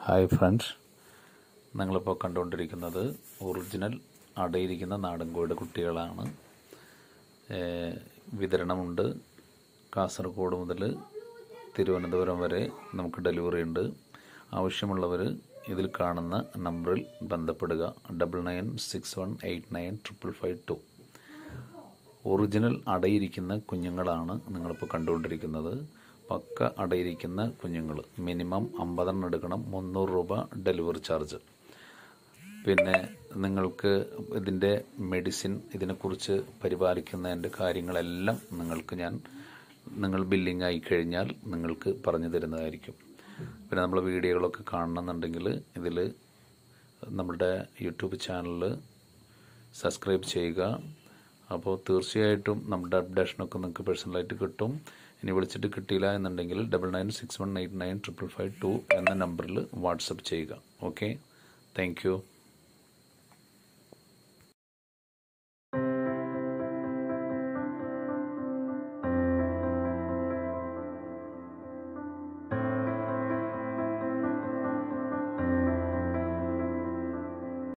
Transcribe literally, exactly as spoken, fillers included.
Hi friends, നിങ്ങളിപ്പോൾ കണ്ടുകൊണ്ടിരിക്കുന്നത് original അടയിരിക്കുന്ന നാടൻ കോഴിയുടെ കുട്ടികളാണ്. വിതരണമുണ്ട്. കാസർഗോഡ് മുതൽ തിരുവനന്തപുരം വരെ നമുക്ക് ഡെലിവറി ഉണ്ട്. ആവശ്യമുള്ളവർ ഇതിൽ കാണുന്ന നമ്പറിൽ ബന്ധപ്പെടുക. Double nine six one eight nine triple five two. Original അടയിരിക്കുന്ന കുഞ്ഞുങ്ങളാണ് നിങ്ങളിപ്പോൾ കണ്ടുകൊണ്ടിരിക്കുന്നത്. പക്ക അടയിരിക്കുന്ന കുഞ്ഞുങ്ങൾ. മിനിമം അമ്പതെണ്ണം എടുക്കണം. മുന്നൂറ് രൂപ ഡെലിവറി ചാർജ്. പിന്നെ നിങ്ങൾക്ക് ഇതിൻ്റെ മെഡിസിൻ, ഇതിനെക്കുറിച്ച് പരിപാലിക്കുന്നതിൻ്റെ കാര്യങ്ങളെല്ലാം നിങ്ങൾക്ക് ഞാൻ നിങ്ങൾ ബില്ലിംഗ് ആയി കഴിഞ്ഞാൽ നിങ്ങൾക്ക് പറഞ്ഞു തരുന്നതായിരിക്കും. പിന്നെ നമ്മൾ വീഡിയോകളൊക്കെ കാണണമെന്നുണ്ടെങ്കിൽ ഇതിൽ നമ്മുടെ യൂട്യൂബ് ചാനൽ സബ്സ്ക്രൈബ് ചെയ്യുക. അപ്പോൾ തീർച്ചയായിട്ടും നമ്മുടെ അപ്ഡേഷനൊക്കെ നിങ്ങൾക്ക് പേഴ്സണലായിട്ട് കിട്ടും. ഇനി വിളിച്ചിട്ട് കിട്ടിയില്ല എന്നുണ്ടെങ്കിൽ double nine six one eight nine triple five two എന്ന നമ്പറിൽ വാട്സപ്പ് ചെയ്യുക. Okay, thank U.